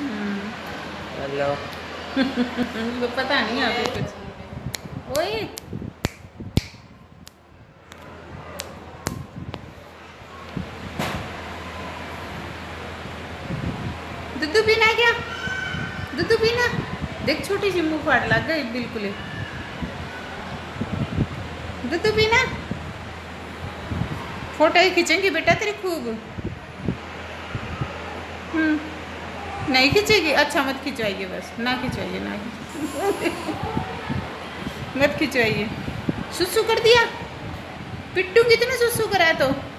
Hello. वो पता नहीं अभी कुछ। ओए दूध पीना है क्या? दूध पीना। देख छोटी सी मुंह फाड़ लग गई बिल्कुल ही। दूध पीना। फोटो ही खींचेंगे बेटा तेरी खूब। नहीं खींचेगी? अच्छा मत खिंचवाइए, बस ना खिंचवाइए, ना खिंचवाइए। मत खिंचवाइए। सुसु कर दिया पिट्टू, कितने सुसु करा तो